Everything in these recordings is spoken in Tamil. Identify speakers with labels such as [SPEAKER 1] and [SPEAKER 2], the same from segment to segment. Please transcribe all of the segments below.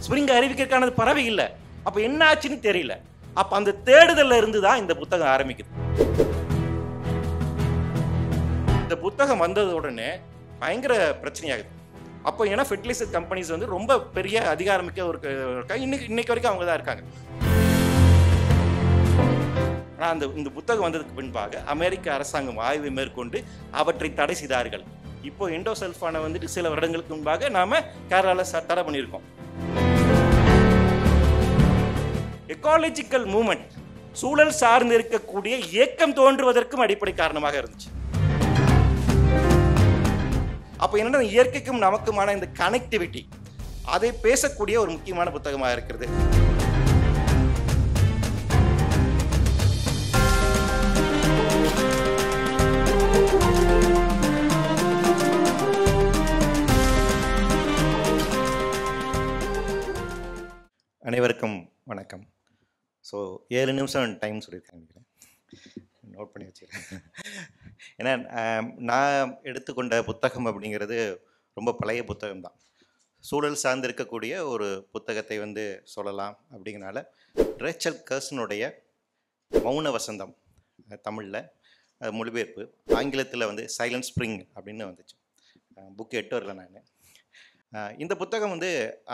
[SPEAKER 1] ஸ்ப்ரிங் அறிவிக்கிறதுக்கானது பறவை இல்லை. அப்ப என்ன ஆச்சுன்னு தெரியல. அப்ப அந்த தேடுதல்ல இருந்து தான் இந்த புத்தகம் ஆரம்பிக்குது. இந்த புத்தகம் வந்தது உடனே பயங்கர பிரச்சனையாகுது. அப்போ ஏன்னா ஃபெர்டிலைசர் கம்பெனிஸ் வந்து ரொம்ப பெரிய அதிகாரமிக்க ஒரு இன்னைக்கு வரைக்கும் அவங்க தான் இருக்காங்க. ஆனால் இந்த புத்தகம் வந்ததுக்கு பின்பாக அமெரிக்க அரசாங்கம் ஆய்வை மேற்கொண்டு அவற்றை தடை செய்தார்கள். இப்போ எண்டோசல்ஃபானை வந்துட்டு சில வருடங்களுக்கு முன்பாக நாம கேரளாவில் தடை பண்ணியிருக்கோம். எக்காலஜிக்கல் மூவ்மெண்ட், சூழல் சார்ந்து இருக்கக்கூடிய இயக்கம் தோன்றுவதற்கும் அடிப்படை காரணமாக இருந்துச்சு. அப்போ என்னன்னா இயற்கைக்கும் நமக்குமான இந்த கனெக்டிவிட்டி அதை பேசக்கூடிய ஒரு முக்கியமான புத்தகமாக இருக்கிறது. அனைவருக்கும் வணக்கம். ஸோ 7 நிமிஷம் டைம் சொல்லியிருக்கேன், நோட் பண்ணி வச்சுருக்கேன். ஏன்னா நான் எடுத்துக்கொண்ட புத்தகம் அப்படிங்கிறது ரொம்ப பழைய புத்தகம் தான். சூழல் சார்ந்து இருக்கக்கூடிய ஒரு புத்தகத்தை வந்து சொல்லலாம் அப்படிங்கிறனால ரேச்சல் கர்சனுடைய மௌன வசந்தம், தமிழில் மொழிபெயர்ப்பு, ஆங்கிலத்தில் வந்து சைலண்ட் ஸ்ப்ரிங் அப்படின்னு வந்துச்சு. புக்கு 8 வரல நான். இந்த புத்தகம் வந்து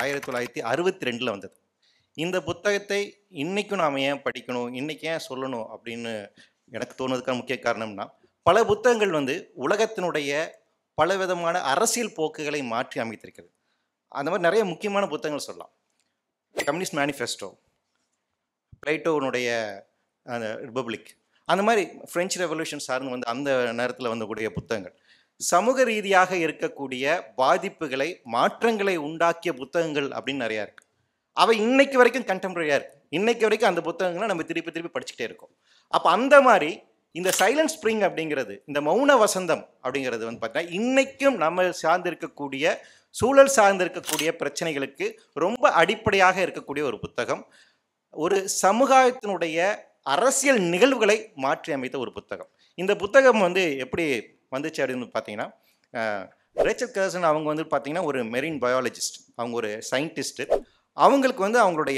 [SPEAKER 1] 1962 வந்தது. இந்த புத்தகத்தை இன்றைக்கும் நாம் ஏன் படிக்கணும், இன்றைக்கி ஏன் சொல்லணும் அப்படின்னு எனக்கு தோணுறதுக்கான முக்கிய காரணம்னா, பல புத்தகங்கள் வந்து உலகத்தினுடைய பலவிதமான அரசியல் போக்குகளை மாற்றி அமைத்திருக்கிறது. அந்த மாதிரி நிறைய முக்கியமான புத்தகங்கள் சொல்லலாம். கம்யூனிஸ்ட் மேனிஃபெஸ்டோ, பிளேட்டோனுடைய அந்த ரிபப்ளிக், அந்த மாதிரி ஃப்ரெஞ்சு ரெவல்யூஷன் சார்ந்து வந்து அந்த நேரத்தில் வந்தக்கூடிய புத்தகங்கள் சமூக ரீதியாக இருக்கக்கூடிய பாதிப்புகளை, மாற்றங்களை உண்டாக்கிய புத்தகங்கள் அப்படின்னு நிறையா இருக்குது. அவை இன்னைக்கு வரைக்கும் கண்டெம்பரரியாக இருக்குது. இன்னைக்கு வரைக்கும் அந்த புத்தகங்களை நம்ம திருப்பி படிச்சுக்கிட்டே இருக்கோம். அப்போ அந்த மாதிரி இந்த சைலண்ட் ஸ்ப்ரிங் அப்படிங்கிறது, இந்த மௌன வசந்தம் அப்படிங்கிறது வந்து பார்த்தீங்கன்னா இன்னைக்கும் நம்ம சார்ந்திருக்கக்கூடிய சூழல் சார்ந்திருக்கக்கூடிய பிரச்சனைகளுக்கு ரொம்ப அடிப்படையாக இருக்கக்கூடிய ஒரு புத்தகம். ஒரு சமுதாயத்தினுடைய அரசியல் நிகழ்வுகளை மாற்றி அமைத்த ஒரு புத்தகம். இந்த புத்தகம் வந்து எப்படி வந்துச்சு அப்படின்னு பார்த்தீங்கன்னா, ரேச்சல் கர்சன் அவங்க வந்து பார்த்தீங்கன்னா ஒரு மெரின் பயாலஜிஸ்ட், அவங்க ஒரு சயின்டிஸ்ட்டு. அவங்களுக்கு வந்து அவங்களுடைய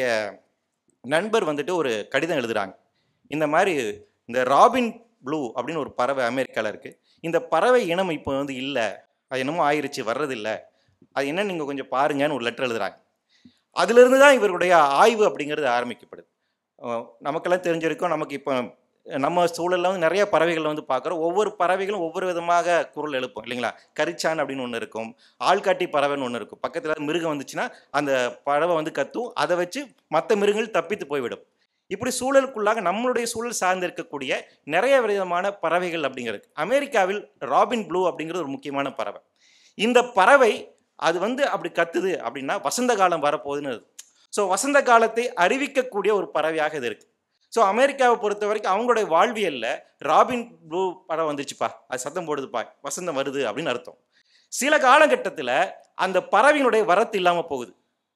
[SPEAKER 1] நண்பர் வந்துட்டு ஒரு கடிதம் எழுதுகிறாங்க. இந்த மாதிரி இந்த ராபின் ப்ளூ அப்படின்னு ஒரு பறவை அமெரிக்காவில் இருக்குது. இந்த பறவை இனம் இப்போ வந்து இல்லை, அது என்னமோ ஆயிடுச்சு, வர்றதில்லை, அது என்ன நீங்கள் கொஞ்சம் பாருங்கன்னு ஒரு லெட்டர் எழுதுகிறாங்க. அதிலிருந்து தான் இவருடைய ஆய்வு அப்படிங்கிறது ஆரம்பிக்கப்படுது. நமக்கெல்லாம் தெரிஞ்சிருக்கும், நமக்கு இப்போ நம்ம சூழலில் வந்து நிறைய பறவைகளை வந்து பார்க்குறோம். ஒவ்வொரு பறவைகளும் ஒவ்வொரு விதமாக குரல் எழுப்பும் இல்லைங்களா. கரிச்சான் அப்படின்னு ஒன்று இருக்கும், ஆள்காட்டி பறவைன்னு ஒன்று இருக்கும். பக்கத்தில் மிருகம் வந்துச்சுன்னா அந்த பறவை வந்து கத்தும், அதை வச்சு மற்ற மிருகங்கள் தப்பித்து போய்விடும். இப்படி சூழலுக்குள்ளாக நம்மளுடைய சூழல் சார்ந்து இருக்கக்கூடிய நிறைய விதமான பறவைகள் அப்படிங்கிறது. அமெரிக்காவில் ராபின் ப்ளூ அப்படிங்கிறது ஒரு முக்கியமான பறவை. இந்த பறவை அது வந்து அப்படி கத்துது அப்படின்னா வசந்த காலம் வரப்போகுதுன்னு இருக்குது. ஸோ வசந்த காலத்தை அறிவிக்கக்கூடிய ஒரு பறவையாக இது இருக்குது. ஸோ அமெரிக்காவை பொறுத்த வரைக்கும் அவங்களுடைய வாழ்வியலில் ராபின் ப்ளூ பறவை வந்துச்சுப்பா, அது சத்தம் போடுதுப்பா, வசந்தம் வருது அப்படின்னு அர்த்தம். சில காலகட்டத்தில் அந்த பறவையினுடைய வரத்து இல்லாமல் போகுது.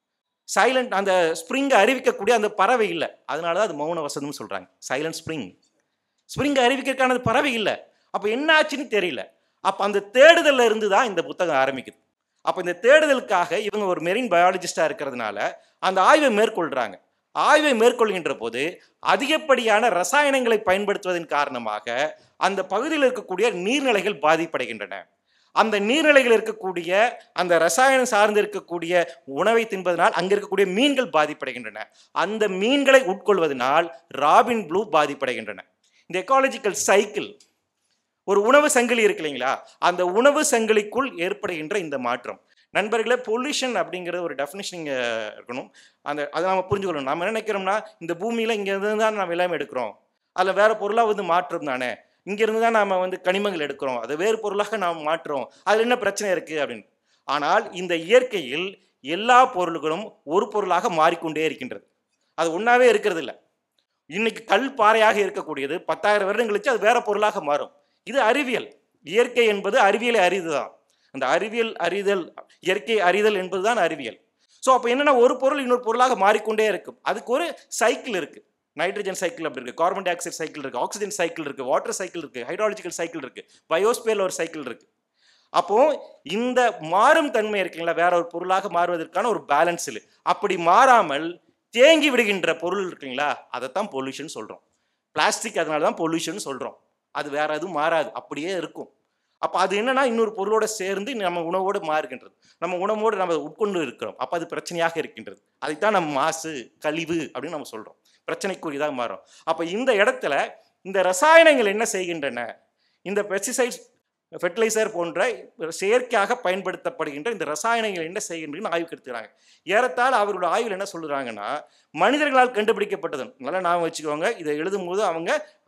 [SPEAKER 1] சைலண்ட் அந்த ஸ்ப்ரிங்கை அறிவிக்கக்கூடிய அந்த பறவை இல்லை. அதனால தான் அது மௌன வசந்தம்னு சொல்கிறாங்க, சைலண்ட் ஸ்ப்ரிங். ஸ்ப்ரிங்கை அறிவிக்கிறதுக்கானது பறவை இல்லை. அப்போ என்ன ஆச்சுன்னு தெரியல. அப்போ அந்த தேடுதலில் இருந்து தான் இந்த புத்தகம் ஆரம்பிக்குது. அப்போ இந்த தேடுதலுக்காக இவங்க ஒரு மெரின் பயாலஜிஸ்டாக இருக்கிறதுனால அந்த ஆய்வை மேற்கொள்கிறாங்க. ஆய்வை மேற்கொள்கின்ற போது அதிகப்படியான ரசாயனங்களை பயன்படுத்துவதன் காரணமாக அந்த பகுதியில் இருக்கக்கூடிய நீர்நிலைகள் பாதிப்படைகின்றன. அந்த நீர்நிலைகள் இருக்கக்கூடிய அந்த ரசாயனம் சார்ந்து இருக்கக்கூடிய உணவை தின்பதனால் அங்கே இருக்கக்கூடிய மீன்கள் பாதிப்படைகின்றன. அந்த மீன்களை உட்கொள்வதனால் ராபின் ப்ளூ பாதிப்படைகின்றன. இந்த எக்காலஜிக்கல் சைக்கிள், ஒரு உணவு சங்கிலி இருக்கு இல்லைங்களா, அந்த உணவு சங்கிலிக்குள் ஏற்படுகின்ற இந்த மாற்றம். நண்பர்களே, பொல்யூஷன் அப்படிங்கிற ஒரு டெஃபினிஷன் இங்கே இருக்கணும். அதை நம்ம புரிஞ்சுக்கணும். நம்ம என்ன நினைக்கிறோம்னா, இந்த பூமியில் இங்கேருந்து தான் நம்ம எல்லாமே எடுக்கிறோம், அதில் வேறு பொருளாக வந்து மாற்றம் தானே, இங்கேருந்து தான் நாம் வந்து கனிமங்கள் எடுக்கிறோம், அதை வேறு பொருளாக நாம் மாற்றுறோம், அதில் என்ன பிரச்சனை இருக்குது அப்படின்னு. ஆனால் இந்த இயற்கையில் எல்லா பொருள்களும் ஒரு பொருளாக மாறிக்கொண்டே இருக்கின்றது. அது ஒன்றாவே இருக்கிறது இல்லை. இன்னைக்கு கல் பாறையாக இருக்கக்கூடியது 10,000 வருடம் கழிச்சு அது வேற பொருளாக மாறும். இது அறிவியல். இயற்கை என்பது அறிவியலை அறிதுதான். அந்த அறிவியல் அறிதல், இயற்கை அறிதல் என்பதுதான் அறிவியல். ஸோ அப்போ என்னன்னா, ஒரு பொருள் இன்னொரு பொருளாக மாறிக்கொண்டே இருக்கும். அதுக்கு ஒரு சைக்கிள் இருக்குது. நைட்ரஜன் சைக்கிள் அப்படி இருக்குது, கார்பன் டை ஆக்சைடு சைக்கிள் இருக்குது, ஆக்சிஜன் சைக்கிள் இருக்குது, வாட்டர் சைக்கிள் இருக்குது, ஹைட்ராலஜிக்கல் சைக்கிள் இருக்குது, பயோஸ்பியரில் ஒரு சைக்கிள் இருக்குது.
[SPEAKER 2] அப்போ இந்த மாறும் தன்மை இருக்குங்களா, வேற ஒரு பொருளாக மாறுவதற்கான ஒரு பேலன்ஸ் இல்லை. அப்படி மாறாமல் தேங்கி விடுகின்ற பொருள் இருக்குங்களா, அதைத்தான் பொல்யூஷன் சொல்றோம். பிளாஸ்டிக் அதனால தான் பொல்யூஷன் சொல்றோம். அது வேற எதுவும் மாறாது, அப்படியே இருக்கும். அப்போ அது என்னன்னா இன்னொரு பொருளோட சேர்ந்து நம்ம உணவோடு மாறுகின்றது, நம்ம உணவோடு நம்ம உட்கொண்டு இருக்கிறோம். அப்போ அது பிரச்சனையாக இருக்கின்றது. அதைத்தான் நம்ம மாசு கழிவு அப்படின்னு நம்ம சொல்றோம், பிரச்சனைக்குரியதாக மாறும். அப்போ இந்த இடத்துல இந்த ரசாயனங்கள் என்ன செய்கின்றன, இந்த பெஸ்டிசைட்ஸ் ஃபெர்டிலைசர் போன்ற செயற்கையாக பயன்படுத்தப்படுகின்ற இந்த ரசாயனங்கள் என்ன செய்கின்றன ஆய்வுக்கு எடுத்துக்கிறாங்க. ஏறத்தாழ அவர்களோட ஆய்வில் என்ன சொல்றாங்கன்னா, மனிதர்களால் கண்டுபிடிக்கப்பட்டது. நல்லா ஞாபகம் வச்சுக்கோங்க, இதை எழுதும் போது அவங்க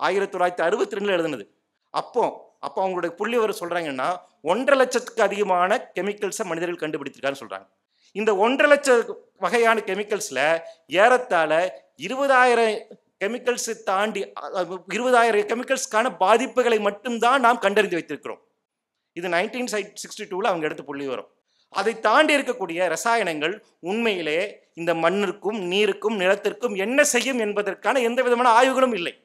[SPEAKER 2] 1962 எழுதுனது. அப்போ அவங்களுடைய புள்ளி வர சொல்றாங்கன்னா 1.5 லட்சத்துக்கு அதிகமான கெமிக்கல்ஸை மனிதர்கள் கண்டுபிடித்திருக்காருன்னு சொல்றாங்க. இந்த 1.5 லட்சம் வகையான கெமிக்கல்ஸ்ல ஏறத்தாழ 20,000 கெமிக்கல்ஸ் தாண்டி 20,000 கெமிக்கல்ஸ்க்கான பாதிப்புகளை மட்டும்தான் நாம் கண்டறிந்து வைத்திருக்கிறோம். இது 1962 அவங்க எடுத்த புள்ளி வரும். அதை தாண்டி இருக்கக்கூடிய ரசாயனங்கள் உண்மையிலே இந்த மண்ணிற்கும் நீருக்கும் நிலத்திற்கும் என்ன செய்யும் என்பதற்கான எந்த விதமான ஆய்வுகளும் இல்லை.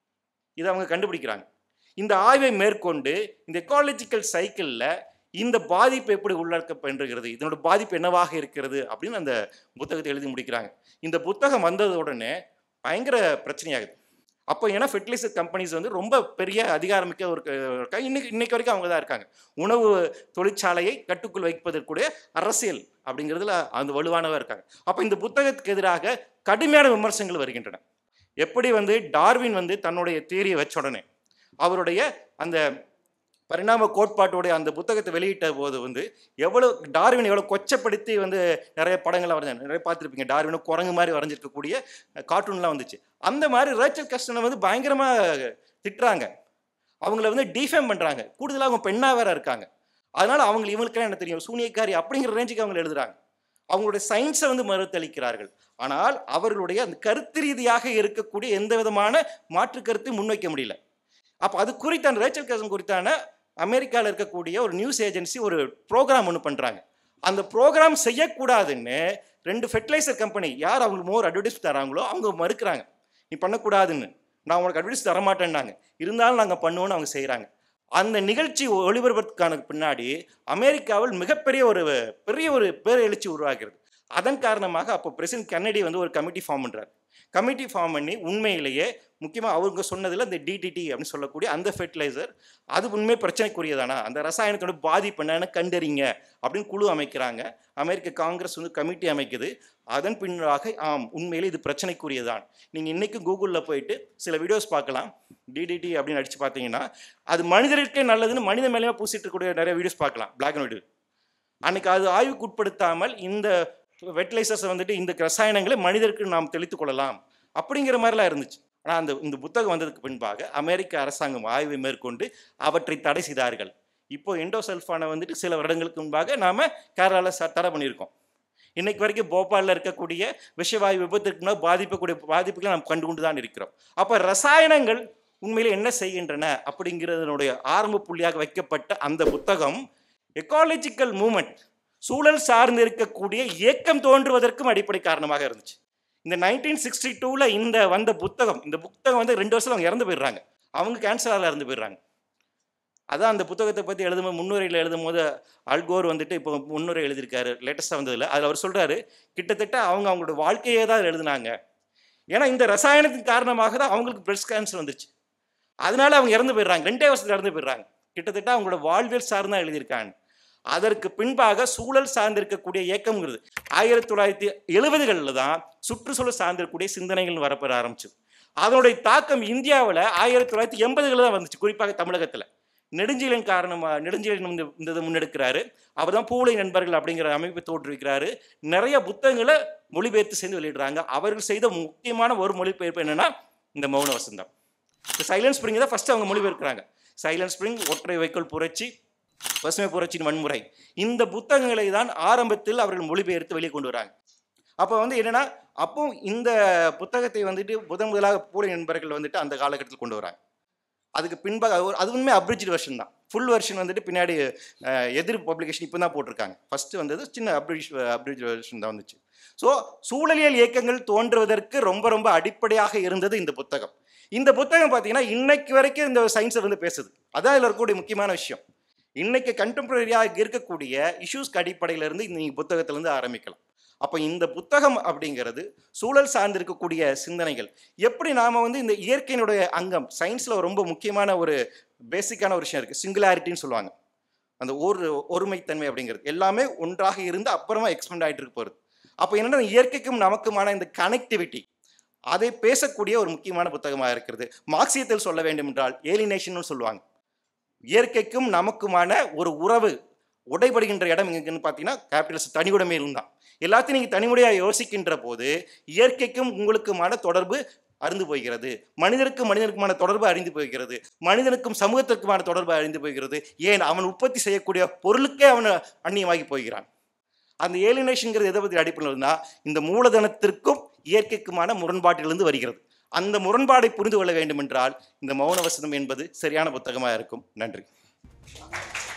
[SPEAKER 2] இதை அவங்க கண்டுபிடிக்கிறாங்க. இந்த ஆய்வை மேற்கொண்டு இந்த எக்காலஜிக்கல் சைக்கிளில் இந்த பாதிப்பு எப்படி உள்ளடக்கப்படுகிறது, இதனோட பாதிப்பு என்னவாக இருக்கிறது அப்படின்னு அந்த புத்தகத்தை எழுதி முடிக்கிறாங்க. இந்த புத்தகம் வந்தது உடனே பயங்கர பிரச்சனையாகுது. அப்போ ஏன்னா ஃபெர்டிலைசர் கம்பெனிஸ் வந்து ரொம்ப பெரிய அதிகாரமிக்க ஒரு இன்னைக்கு வரைக்கும் அவங்க தான் இருக்காங்க. உணவு தொழிற்சாலையை கட்டுக்குள் வைப்பதற்குடைய அரசியல் அப்படிங்கிறதுல அந்த வலுவானவா இருக்காங்க. அப்போ இந்த புத்தகத்துக்கு எதிராக கடுமையான விமர்சனங்கள் வருகின்றன. எப்படி வந்து டார்வின் வந்து தன்னுடைய தியரியை வச்ச உடனே அவருடைய அந்த பரிணாம கோட்பாட்டோடைய அந்த புத்தகத்தை வெளியிட்ட போது வந்து டார்வின் எவ்வளோ கொச்சப்படுத்தி வந்து நிறைய படங்கள்லாம் வரைஞ்சாங்க. நிறைய பார்த்துருப்பீங்க, டார்வினும் குரங்கு மாதிரி வரைஞ்சிருக்கக்கூடிய கார்ட்டூன்லாம் வந்துச்சு. அந்த மாதிரி ரேச்சல் கஸ்டனை வந்து பயங்கரமாக திட்டுறாங்க, அவங்கள வந்து டிஃபேம் பண்ணுறாங்க. கூடுதலாக அவங்க பெண்ணாக வேற இருக்காங்க. அதனால இவங்களுக்கெல்லாம் என்ன தெரியும், சூனியக்காரி அப்படிங்கிற ரேஞ்சுக்கு அவங்க எழுதுறாங்க. அவங்களுடைய சயின்ஸை வந்து மறுத்தளிக்கிறார்கள். ஆனால் அவர்களுடைய அந்த கருத்து ரீதியாக இருக்கக்கூடிய எந்த விதமான மாற்று கருத்தையும் முன்வைக்க முடியல. அப்போ அது குறித்தான ரேச்சல் கஸ்டன் குறித்தான அமெரிக்காவில் இருக்கக்கூடிய ஒரு நியூஸ் ஏஜென்சி ஒரு ப்ரோக்ராம் ஒன்று பண்ணுறாங்க. அந்த ப்ரோக்ராம் செய்யக்கூடாதுன்னு 2 ஃபெர்டிலைசர் கம்பெனி யார் அவங்களுக்கு மோர் அட்வர்டைஸ் தராங்களோ அவங்க மறுக்கிறாங்க. நீ பண்ணக்கூடாதுன்னு, நான் உங்களுக்கு அட்வர்டைஸ் தரமாட்டேன்னாங்க. இருந்தாலும் நாங்கள் பண்ணுவோன்னு அவங்க செய்கிறாங்க. அந்த நிகழ்ச்சி ஒளிபரப்புறதுக்கான பின்னாடி அமெரிக்காவில் மிகப்பெரிய ஒரு பேரெழுச்சி உருவாகிறது. அதன் காரணமாக அப்போ பிரசிடென்ட் கென்னடி வந்து ஒரு கமிட்டி ஃபார்ம் பண்ணுறாரு. கமிட்டி ஃபார்ம் பண்ணி உண்மையிலேயே முக்கியமாக அவங்க சொன்னதில் இந்த டிடிடி அப்படின்னு சொல்லக்கூடிய அந்த ஃபெர்டிலைசர் அது உண்மையை பிரச்சனைக்குரியதானா, அந்த ரசாயனத்தோட பாதிப்பு என்னன்னு கண்டறிங்க அப்படின்னு குழு அமைக்கிறாங்க. அமெரிக்க காங்கிரஸ் வந்து கமிட்டி அமைக்குது. அதன் பின்னாக உண்மையிலே இது பிரச்சனைக்குரியதான். நீங்கள் இன்றைக்கும் கூகுளில் போயிட்டு சில வீடியோஸ் பார்க்கலாம். டிடிடி அப்படின்னு அடித்து பார்த்தீங்கன்னா அது மனிதர்களுக்கே நல்லதுன்னு மனித மேலேயே பூசிட்டு இருக்கக்கூடிய நிறைய வீடியோஸ் பார்க்கலாம், பிளாக் அண்ட் ஒயிட். அன்னைக்கு அது ஆய்வுக்கு உட்படுத்தாமல் இந்த ஃபெர்டிலைசர்ஸை வந்துட்டு இந்த ரசாயனங்களை மனிதருக்கு நாம் தெளித்து கொள்ளலாம் அப்படிங்கிற மாதிரிலாம் இருந்துச்சு. ஆனால் இந்த புத்தகம் வந்ததுக்கு பின்பாக அமெரிக்க அரசாங்கம் ஆய்வை மேற்கொண்டு அவற்றை தடை செய்தார்கள். இப்போ எண்டோசல்ஃபானை வந்துட்டு சில வருடங்களுக்கு முன்பாக நாம் கேரளாவில் தடை பண்ணியிருக்கோம். இன்னைக்கு வரைக்கும் போபாலில் இருக்கக்கூடிய விஷவாயு விபத்துக்கு பாதிப்புகளை நாம் கண்டுகொண்டு தான் இருக்கிறோம். அப்போ ரசாயனங்கள் உண்மையிலே என்ன செய்கின்றன அப்படிங்கிறதனுடைய ஆரம்ப புள்ளியாக வைக்கப்பட்ட அந்த புத்தகம் எக்காலஜிக்கல் மூமெண்ட், சூழல் சார்ந்து இருக்கக்கூடிய இயக்கம் தோன்றுவதற்கும் அடிப்படை காரணமாக இருந்துச்சு. இந்த 1962 இந்த வந்த புத்தகம் வந்து 2 வருஷம் அவங்க இறந்து போயிடுறாங்க. அவங்க கேன்சரால் இறந்து போயிடுறாங்க. அதான் அந்த புத்தகத்தை பற்றி எழுதும்போது முன்னுரையில் எழுதும் போது அல்கோர் வந்துட்டு இப்போ முன்னுரை எழுதியிருக்காரு லேட்டஸ்டாக வந்ததில். அதில் அவர் சொல்கிறாரு, கிட்டத்தட்ட அவங்களோட வாழ்க்கையே தான் எழுதுனாங்க. ஏன்னா இந்த ரசாயனத்தின் காரணமாக தான் அவங்களுக்கு பிரெஸ்ட் கேன்சர் வந்துச்சு. அதனால அவங்க இறந்து போயிடுறாங்க. 2 வருஷத்துல இறந்து போயிடுறாங்க. கிட்டத்தட்ட அவங்களோட வாழ்வியல் சார்ந்தான் எழுதியிருக்காங்க. அதற்கு பின்பாக சூழல் சார்ந்திருக்கக்கூடிய இயக்கம்ங்கிறது 1970களில் தான் சுற்றுச்சூழல் சார்ந்திருக்கக்கூடிய சிந்தனைகள் வரப்பெற ஆரம்பிச்சு. அதனுடைய தாக்கம் இந்தியாவில் 1980களில் தான் வந்துச்சு, குறிப்பாக தமிழகத்தில். நெடுஞ்செழியன் இந்த முன்னெடுக்கிறாரு. அவர் தான் பூலை நண்பர்கள் அப்படிங்கிற அமைப்பை தோற்றுவிக்கிறாரு. நிறைய புத்தகங்களை மொழிபெயர்த்து சேர்ந்து வெளியிடுறாங்க. அவர்கள் செய்த முக்கியமான ஒரு மொழிபெயர்ப்பு என்னன்னா இந்த மௌன வசந்தம். இந்த சைலன்ட் ஸ்பிரிங் தான் ஃபர்ஸ்ட் அவங்க மொழிபெயர்க்கிறாங்க. சைலன்ட் ஸ்பிரிங், ஒற்றை வைக்கோல் புரட்சி, பசுமை புரட்சியின் வன்முறை, இந்த புத்தகங்களை தான் ஆரம்பத்தில் அவர்கள் மொழிபெயர்த்து வெளியே கொண்டு வராங்க. அப்போ வந்து என்னன்னா, அப்போ இந்த புத்தகத்தை வந்துட்டு முதலாக பூலை நண்பர்கள் வந்துட்டு அந்த காலகட்டத்தில் கொண்டு வராங்க. அதுக்கு பின்பாக அது உண்மை அப்ரிஜ்டு வெர்ஷன் தான். ஃபுல் வெர்ஷன் வந்துட்டு பின்னாடி எதிர் பப்ளிகேஷன் இப்போ தான் போட்டிருக்காங்க. ஃபஸ்ட்டு வந்தது சின்ன அப்ரிஜ் வெர்ஷன் தான் வந்துச்சு. ஸோ சூழலியல் இயக்கங்கள் தோன்றுவதற்கு ரொம்ப ரொம்ப அடிப்படையாக இருந்தது இந்த புத்தகம். இந்த புத்தகம் பார்த்தீங்கன்னா இன்னைக்கு வரைக்கும் இந்த சயின்ஸை வந்து பேசுது. அதான் இதில் இருக்கக்கூடிய முக்கியமான விஷயம். இன்னைக்கு கண்டெம்பரரியாக இருக்கக்கூடிய இஷ்யூஸ்க்கு அடிப்படையிலிருந்து நீங்கள் புத்தகத்திலேருந்து ஆரம்பிக்கலாம். அப்போ இந்த புத்தகம் அப்படிங்கிறது சூழல் சார்ந்து இருக்கக்கூடிய சிந்தனைகள் எப்படி நாம் வந்து இந்த இயற்கையினுடைய அங்கம் சயின்ஸில் ரொம்ப முக்கியமான ஒரு பேசிக்கான ஒரு விஷயம் இருக்குது, சிங்குலாரிட்டின்னு சொல்லுவாங்க. அந்த ஒருமைத்தன்மை அப்படிங்கிறது எல்லாமே ஒன்றாக இருந்து அப்புறமா எக்ஸ்பெண்ட் ஆகிட்டு இருக்க போகிறது. அப்போ என்னென்னா இயற்கைக்கும் நமக்குமான இந்த கனெக்டிவிட்டி அதை பேசக்கூடிய ஒரு முக்கியமான புத்தகமாக இருக்கிறது. மார்க்சியத்தில் சொல்ல வேண்டும் என்றால் ஏலினேஷன் சொல்லுவாங்க. இயற்கைக்கும் நமக்குமான ஒரு உறவு உடைபடுகின்ற இடம் எங்கன்னு பார்த்தீங்கன்னா கேபிட்டலிஸ்ட் தனியுடைமையில் தான். எல்லாத்தையும் நீங்கள் தனிமுறையாக யோசிக்கின்ற போது இயற்கைக்கும் உங்களுக்குமான தொடர்பு அழிந்து போகிறது, மனிதனுக்குமான தொடர்பு அழிந்து போகிறது, மனிதனுக்கும் சமூகத்திற்குமான தொடர்பு அழிந்து போகிறது. ஏன் அவன் உற்பத்தி செய்யக்கூடிய பொருளுக்கே அவன் அந்நியமாகி போகிறான். அந்த ஏலினேஷன்ங்கிறது எதை பற்றி அடிப்படையில் இருந்தால் இந்த மூலதனத்திற்கும் இயற்கைக்குமான முரண்பாட்டிலிருந்து வருகிறது. அந்த முரண்பாடை புரிந்து கொள்ள வேண்டும் என்றால் இந்த மௌன வசனம் என்பது சரியான புத்தகமாக இருக்கும். நன்றி.